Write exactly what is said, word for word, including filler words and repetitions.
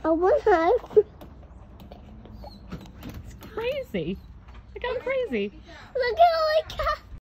I want to. It's crazy. Like I'm crazy. Look at all the cats.